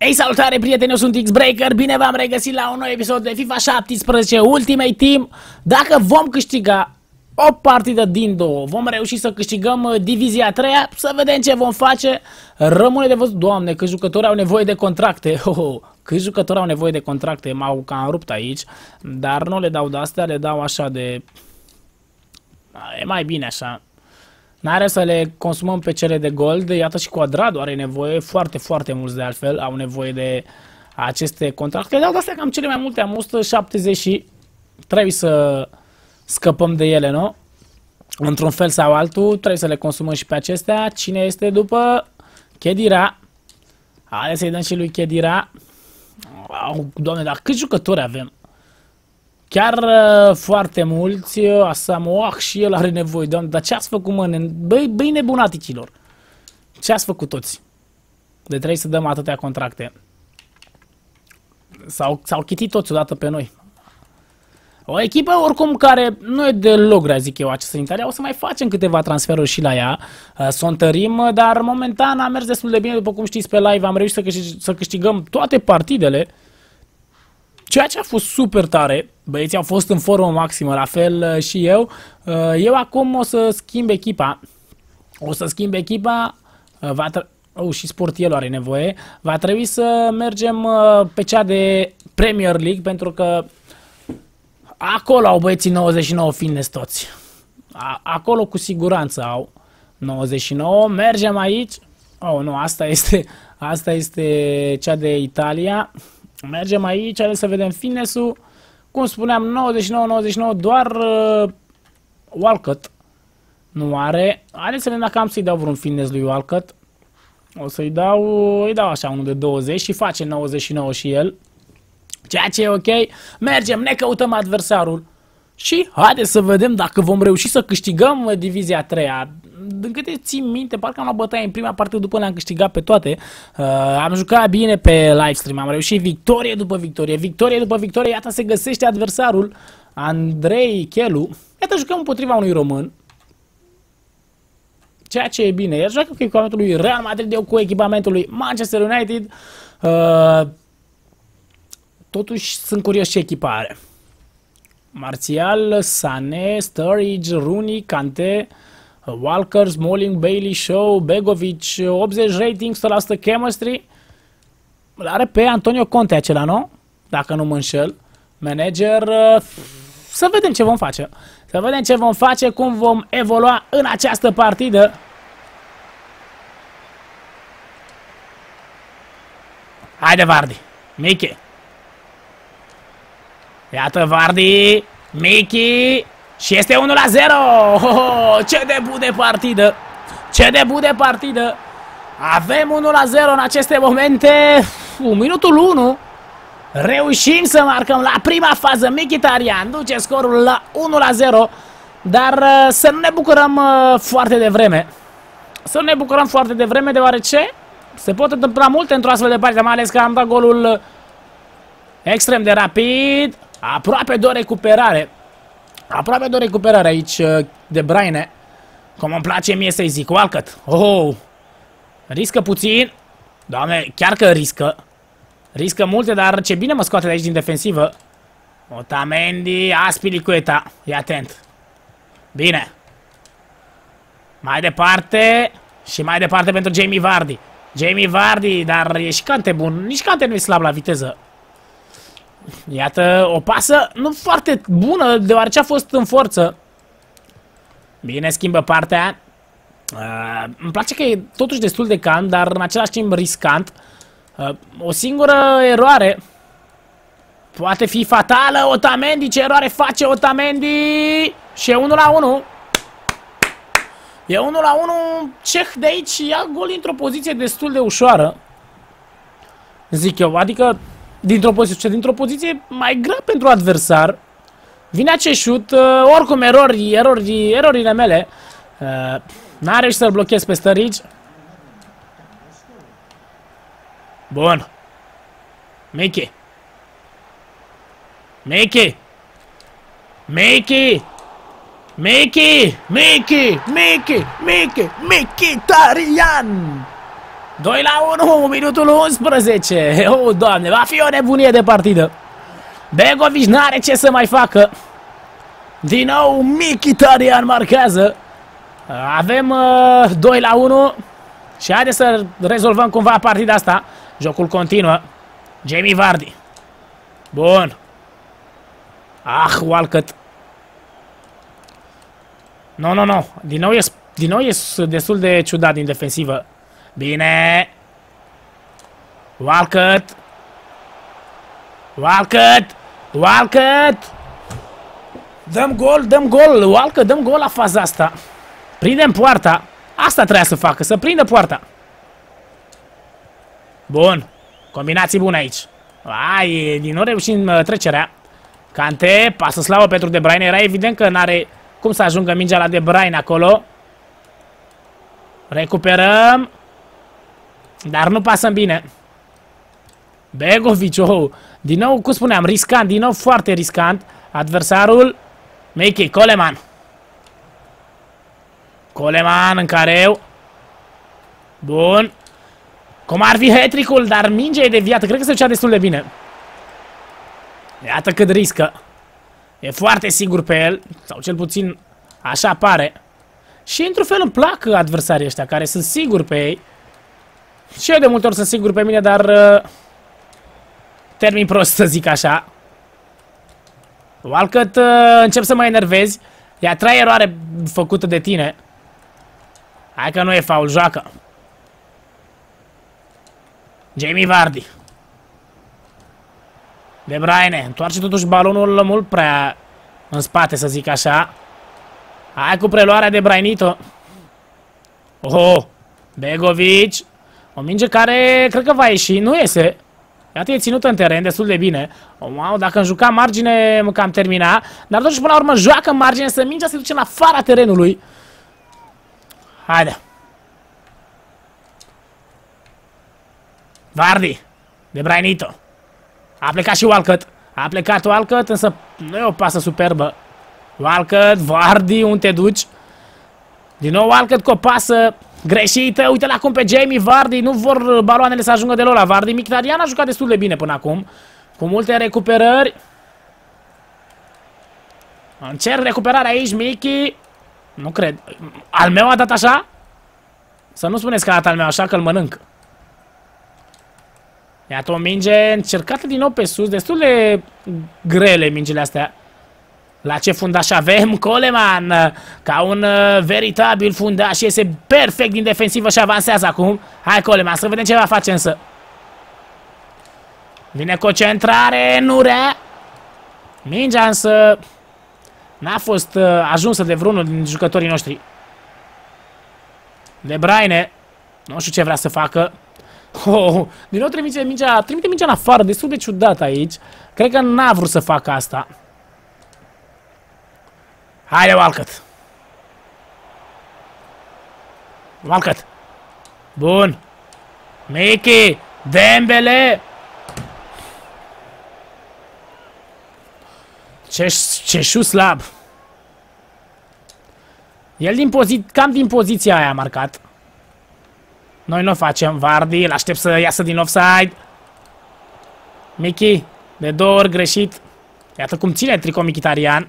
Ei, salutare prieteni, eu sunt X-Breaker, bine v-am regăsit la un nou episod de FIFA 17 Ultimate Team. Dacă vom câștiga o partidă din două, vom reuși să câștigăm divizia 3-a, să vedem ce vom face. Rămâne de văzut. Doamne, câți jucători au nevoie de contracte. Câți jucători au nevoie de contracte, m-au cam rupt aici. Dar nu le dau de astea, le dau așa de... E mai bine așa. N-are să le consumăm pe cele de gold. Iată și Cuadrado are nevoie, foarte mulți de altfel au nevoie de aceste contracte. Dau de astea cam cele mai multe, am 170 și trebuie să scăpăm de ele, nu? Într-un fel sau altul, trebuie să le consumăm și pe acestea. Cine este după? Khedira. Haideți să-i dăm și lui Khedira. Doamne, dar câți jucători avem? Chiar foarte mulți. Asamoah și el are nevoie. Doamne, dar ce ați făcut, mă? Băi nebunaticilor. Ce ați făcut toți? De trebuie să dăm atâtea contracte. S-au chitit toți odată pe noi. O echipă oricum care nu e deloc grea, zic eu, această Italia. O să mai facem câteva transferuri și la ea. Să o întărim, dar momentan a mers destul de bine. După cum știți pe live am reușit să câștigăm toate partidele. Ceea ce a fost super tare. Băieții au fost în formă maximă, la fel și eu. Eu acum o să schimb echipa. Și Sportielul are nevoie. Va trebui să mergem pe cea de Premier League, pentru că acolo au băieții 99 fitness toți. Acolo cu siguranță au 99. Mergem aici. Oh, nu, asta este cea de Italia. Mergem aici, hai să vedem fitness-ul. Cum spuneam, 99-99, doar Walcott nu are. Haideți să vedem dacă am să-i dau vreun fitness lui Walcott. O să-i dau așa unul de 20 și face 99 și el. Ceea ce e ok. Mergem, ne căutăm adversarul. Și haideți să vedem dacă vom reuși să câștigăm divizia 3-a. Din câte țin minte, parcă am luat bătaie în prima parte după le-am câștigat pe toate. Am jucat bine pe livestream, am reușit victorie după victorie, victorie după victorie. Iată se găsește adversarul, Andrei Chelu. Iată jucăm împotriva unui român. Ceea ce e bine, el joacă cu echipamentul lui Real Madrid, eu cu echipamentul lui Manchester United. Totuși sunt curios ce echipă are. Martial, Sané, Sturridge, Rooney, Kante, Walker, Smalling, Bailey, Shaw, Begovic, 80 rating, 100% chemistry. Îl are pe Antonio Conte acela, nu? Dacă nu mă înșel. Manager, să vedem ce vom face. Să vedem ce vom face, cum vom evolua în această partidă. Haide, Vardy, Michi. Iată Vardy, Michi. Și este 1-0. Ce debut de partidă. Ce debut de partidă. Avem 1-0 în aceste momente. Minutul 1. Reușim să marcăm la prima fază. Mkhitaryan duce scorul la 1-0. Dar să nu ne bucurăm foarte devreme. Să nu ne bucurăm foarte devreme, deoarece se pot întâmpla multe într-o astfel de partidă. Mai ales că am dat golul extrem de rapid. Aproape de o recuperare. Aproape de o recuperare aici de Bruyne. Cum îmi place mie să-i zic. Walcott. Riscă puțin. Doamne, chiar că riscă. Riscă multe, dar ce bine mă scoate de aici din defensivă. Otamendi, Azpilicueta. E atent. Bine. Mai departe. Și mai departe pentru Jamie Vardy. Jamie Vardy, dar e și Kante bun. Nici Kante nu e slab la viteză. Iată o pasă nu foarte bună, deoarece a fost în forță. Bine, schimbă partea. Îmi place că e totuși destul de calm, dar în același timp riscant. O singură eroare poate fi fatală. Otamendi, ce eroare face Otamendi. Și e 1-1. E 1-1. Ceh de aici ia gol într-o poziție destul de ușoară, zic eu, adică dintr-o poziție mai grea pentru adversar. Vine acest șut, oricum erorile mele. N-a reușit să-l blochez pe Sturridge. Bun. Michi. Michi. Michi. Michi. Michi. Michi. Michi. Mkhitaryan. 2-1, minutul 11. Oh, Doamne, va fi o nebunie de partidă. Begovic n-are ce să mai facă. Din nou Mkhitaryan marchează. Avem 2-1. Și haideți să rezolvăm cumva partida asta. Jocul continuă. Jamie Vardy. Bun. Ah, Walcott. Nu. Din nou e destul de ciudat din defensivă. Bine. Walcott. Dăm gol. Walcott, dăm gol la faza asta. Prindem poarta. Asta trebuia să facă, să prindă poarta. Bun. Combinații bune aici. Ai, din nou reușim trecerea. Kanté, pasă slavă pentru De Bruyne. Era evident că n-are cum să ajungă mingea la De Bruyne acolo. Recuperăm. Dar nu pasăm bine. Begovic, oh. Din nou, cum spuneam, riscant, din nou foarte riscant. Adversarul, Miki, Coleman în careu. Bun. Cum ar fi hat-trick-ul, dar mingea e deviată. Cred că se ducea destul de bine. Iată cât riscă. E foarte sigur pe el. Sau cel puțin așa pare. Și într-un fel îmi plac adversarii ăștia care sunt siguri pe ei. Și eu de multe ori sunt sigur pe mine, dar termin prost să zic așa. Walcott, încep să mă enervezi. E a treia eroare făcută de tine. Hai că nu e faul, joacă. Jamie Vardy. De Bruyne, întoarce totuși balonul mult prea în spate, să zic așa. Hai cu preluarea de Bruyne-ito. Oh, Begovic. O minge care cred că va ieși, nu iese. Iată, e ținută în teren destul de bine. Oh, wow, dacă îmi juca margine, mă cam termina. Dar totuși până la urmă joacă în margine, să mingea se duce în afara terenului. Haide. Vardy. De Bruyne-ito. A plecat și Walcott. A plecat Walcott, însă nu e o pasă superbă. Walcott, Vardy, unde te duci? Din nou Walcott cu o pasă greșită. Uite-l acum pe Jamie Vardy. Nu vor baloanele să ajungă deloc la Vardy. Mkhitaryan a jucat destul de bine până acum. Cu multe recuperări. Încerc recuperarea aici, Miki. Nu cred. Al meu a dat așa? Să nu spuneți că a dat al meu așa, că îl mănânc. Iată o minge încercată din nou pe sus. Destul de grele mingile astea. La ce fundaș avem? Coleman, ca un veritabil fundaș, iese perfect din defensivă și avansează acum. Hai Coleman, să vedem ce va face însă. Vine cu o centrare, nu rea. Mingea însă n-a fost ajunsă de vreunul din jucătorii noștri. De Bruyne, nu știu ce vrea să facă. Oh, din nou trimite mingea în afară, destul de ciudat aici. Cred că n-a vrut să facă asta. Haide, Walcott. Walcott. Bun. Miki. Dembele. Ce șu slab. El cam din poziția aia a marcat. Noi nu facem. Vardy, îl aștept să iasă din offside. Miki. De 2 ori greșit. Iată cum ține tricou Mkhitaryan.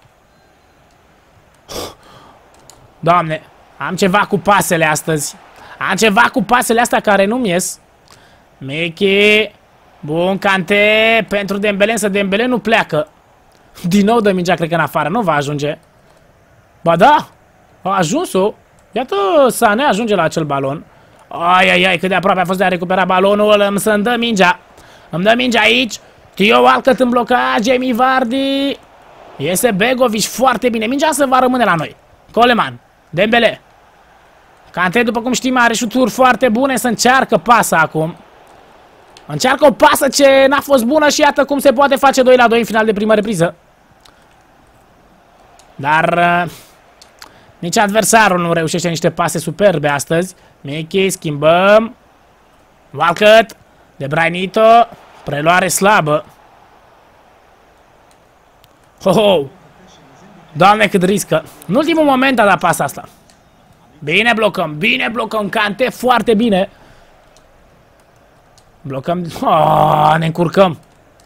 Doamne, am ceva cu pasele astăzi. Am ceva cu pasele astea care nu-mi ies. Miki. Bun, Kanté pentru Dembele, însă Dembele nu pleacă. Din nou dă mingea, cred că în afară. Nu va ajunge. Ba da, a ajuns-o. Iată, Sané ajunge la acel balon. Ai, cât de aproape a fost de a recupera balonul. Îmi dă mingea. Îmi dă mingea aici. Theo Walcott în blocaj. Jamie Vardy. Iese Begovic foarte bine. Mingea să va rămâne la noi. Coleman. Dembele. Kanté, după cum știm, are șuturi foarte bune. Să încearcă pasa acum. Încearcă o pasă ce n-a fost bună și iată cum se poate face 2-2 în final de primă repriză. Dar nici adversarul nu reușește niște pase superbe astăzi. Miki, schimbăm. Walcott. De Bruyne-ito. Preluare slabă. Ho-ho! Doamne, cât riscă. În ultimul moment a dat pasa asta. Bine blocăm, Kanté foarte bine. Blocăm. Oh, ne încurcăm.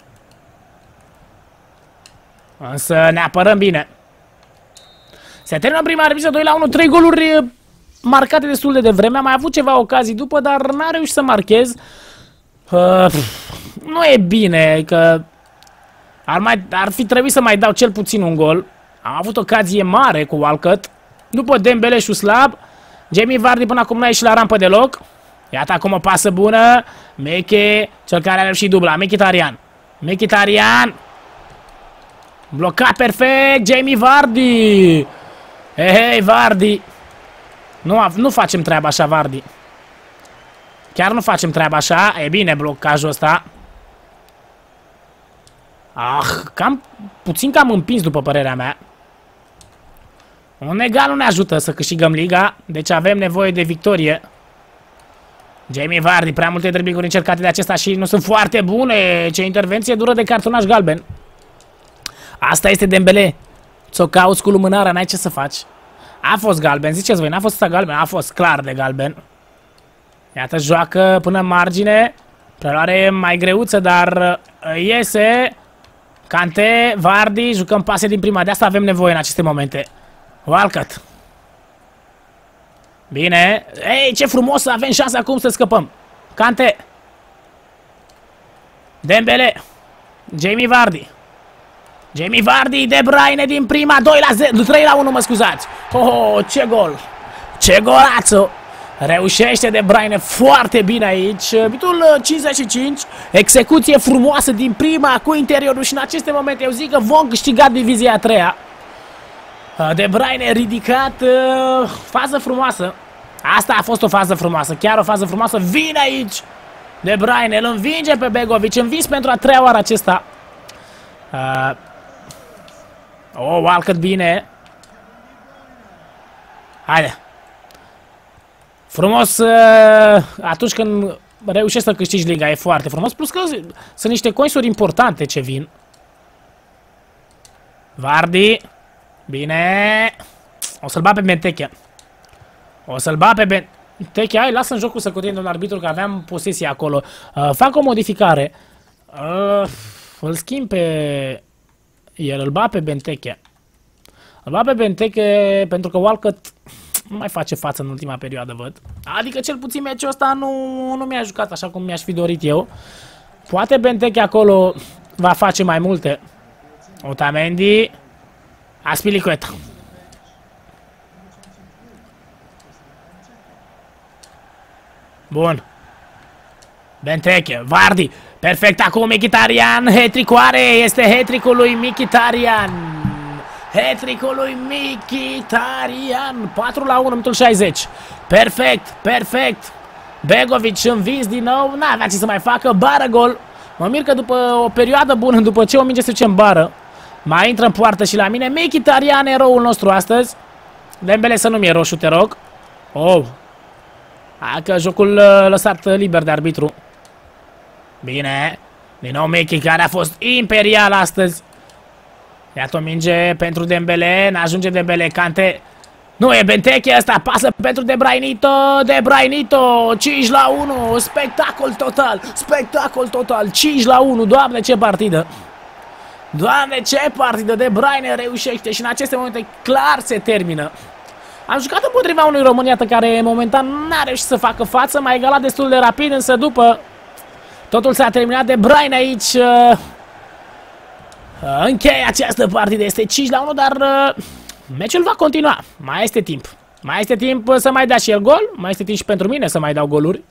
Însă ne apărăm bine. Se termină prima repriză, 2-1, 3 goluri marcate destul de devreme. Am mai avut ceva ocazii după, dar n-am reușit să marchez. Nu e bine, că ar fi trebuit să mai dau cel puțin un gol. Am avut ocazie mare cu Walcott. După Dembele și slab. Jamie Vardy până acum n-a ieșit la rampă deloc. Iată acum o pasă bună. Meche, cel care a reușit dubla. Mkhitaryan. Mkhitaryan. Blocat perfect. Jamie Vardy. Hei, Vardy. Nu facem treaba așa, Vardy. Chiar nu facem treaba așa. E bine blocajul ăsta. Puțin cam împins după părerea mea. Un egal nu ne ajută să câștigăm liga. Deci avem nevoie de victorie. Jamie Vardy, prea multe driblinguri încercate de acesta și nu sunt foarte bune. Ce intervenție dură de cartonaș galben. Asta este Dembele. Ți-o cauți cu lumânarea, n-ai ce să faci. A fost galben, ziceți voi, n-a fost asta galben? A fost clar de galben. Iată, joacă până în margine. Preluare mai greuță, dar iese. Kante, Vardy, jucăm pase din prima. De asta avem nevoie în aceste momente. Walcott. Bine. Ei, ce frumos să avem șansa acum să scăpăm. Kante. Dembele. Jamie Vardy. Jamie Vardy, De Bruyne din prima, 3-1, mă scuzați. Oh, ce gol. Ce golațo. Reușește De Bruyne foarte bine aici. Bitul 55. Execuție frumoasă din prima cu interiorul și în aceste momente eu zic că vom câștiga divizia a treia. De Bruyne ridicat. Fază frumoasă. Asta a fost o fază frumoasă. Chiar o fază frumoasă. Vine aici De Bruyne, îl învinge pe Begovic. Învins pentru a treia oară acesta. Walcott bine. Haide. Frumos atunci când reușești să câștigi liga. E foarte frumos. Plus că sunt niște coinsuri importante ce vin. Vardy. Bine. O să-l bat pe Benteke. O să-l bat pe Benteke. Hai, lasă în jocul să continue un arbitru, că aveam posesie acolo. Fac o modificare. Îl schimb pe el, îl bat pe Benteke. Îl bat pe Benteke pentru că Walcott nu mai face față în ultima perioadă, văd. Adică cel puțin meciul ăsta nu mi-a jucat așa cum mi-aș fi dorit eu. Poate Benteke acolo va face mai multe. Otamendi. Aspilicueta. Bun. Benteke, Vardy. Perfect acum Mkhitaryan. Hat-trick-oare. Este hat-trick-ul lui Mkhitaryan. Hat-trick-ul lui Mkhitaryan. 4-1, minutul 60. Perfect, perfect. Begovic învins din nou. N-avea ce să mai facă. Bară gol. Mă mir că după o perioadă bună, după ce o minge se duce în bară, mai intră în poartă și la mine. Mkhitaryan, eroul nostru astăzi. Dembele să nu-mi e roșu, te rog. Hai că jocul lăsat liber de arbitru. Bine. Din nou Mkhi, care a fost imperial astăzi. Iată o minge pentru Dembele. N-ajunge Dembele. Kante. Nu e Benteke, ăsta pasă pentru De Bruyne. De Bruyne. 5-1. Spectacol total. Spectacol total. 5-1. Doamne, ce partidă. Doamne, ce partidă. De Bruyne reușește și în aceste momente clar se termină. Am jucat împotriva unui român, iată, care momentan n-a reușit să facă față. M-a egalat destul de rapid, însă după totul s-a terminat. De Bruyne aici încheie această partidă. Este 5-1, dar meciul va continua. Mai este timp. Mai este timp să mai dea și el gol. Mai este timp și pentru mine să mai dau goluri.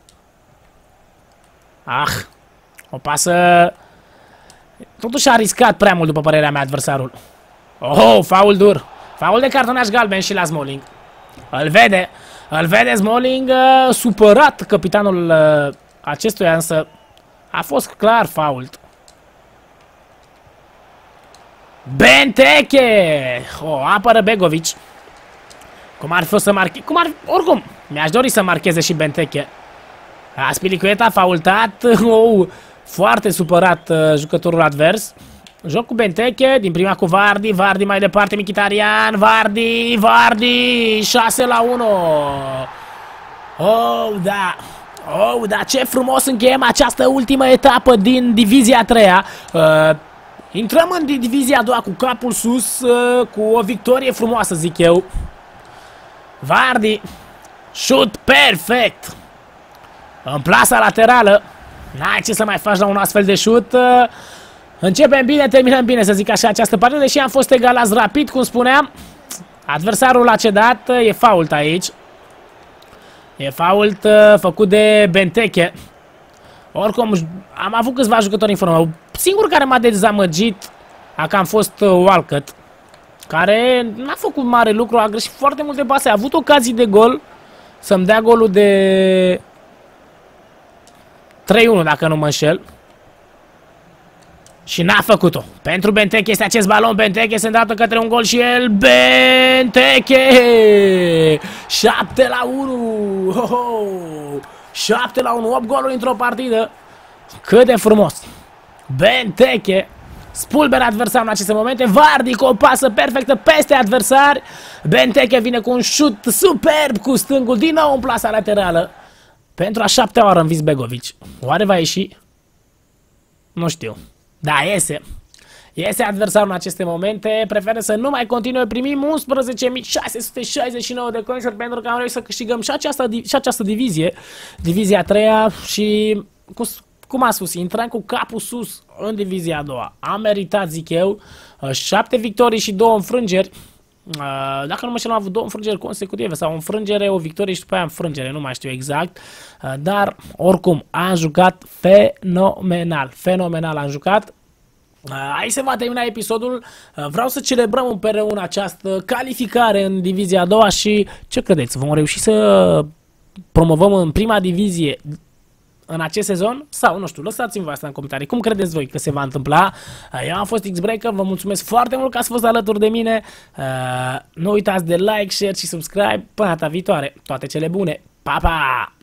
O pasă. Totuși a riscat prea mult, după părerea mea, adversarul. Faul dur. Faul de cartonaș galben și la Smalling. Îl vede Smalling, supărat capitanul acestuia, însă a fost clar faul. Benteke! Apără Begovic. Cum ar fi să marcheze? Oricum, mi-aș dori să marcheze și Benteke. Aspilicueta faultat. Foarte supărat jucătorul advers. Joc cu Benteke, din prima cu Vardy. Vardy mai departe, Mkhitaryan. Vardy. 6-1. Da. Oh, dar ce frumos încheiem această ultimă etapă din Divizia 3-a. Intrăm în Divizia a doua cu capul sus, cu o victorie frumoasă, zic eu. Vardy, șut perfect în plasa laterală. N-ai ce să mai faci la un astfel de șut. Începem bine, terminăm bine, să zic așa, această partidă, deși am fost egalați rapid, cum spuneam. Adversarul a cedat, e fault aici. E fault făcut de Benteke. Oricum, am avut câțiva jucători în formă. Singurul care m-a dezamăgit a cam fost Walcott, care n-a făcut mare lucru, a greșit foarte multe pase, a avut ocazii de gol, să-mi dea golul de 3-1, dacă nu mă înșel. Și n-a făcut-o. Pentru Benteke este acest balon, Benteke se îndreaptă către un gol și el, Benteke! 7-1! Ho, ho! 7-1, 8 goluri într-o partidă. Cât de frumos! Benteke spulberă adversarul în aceste momente. Vardy cu o pasă perfectă peste adversari. Benteke vine cu un șut superb cu stângul, din nou în plasa laterală. Pentru a 7-a oară învins Begovic. Oare va ieși? Nu știu. Da, iese. Iese adversarul în aceste momente. Preferă să nu mai continue. Primim 11.669 de coinsuri pentru că am reușit să câștigăm și această divizie. Divizia 3-a și... Cum am spus, intrăm cu capul sus în Divizia a doua. Am meritat, zic eu, 7 victorii și 2 înfrângeri. Dacă nu mă știu, am avut 2 înfrângeri consecutive sau o înfrângere, o victorie și după aia înfrângere, nu mai știu exact. Dar, oricum, am jucat fenomenal. Fenomenal am jucat. Aici se va termina episodul. Vreau să celebrăm împreună această calificare în Divizia a doua și ce credeți? Vom reuși să promovăm în prima divizie în acest sezon? Sau, nu știu, lăsați-mi asta în comentarii. Cum credeți voi că se va întâmpla? Eu am fost X-Breaker, vă mulțumesc foarte mult că ați fost alături de mine. Nu uitați de like, share și subscribe. Până data viitoare, toate cele bune. Pa, pa!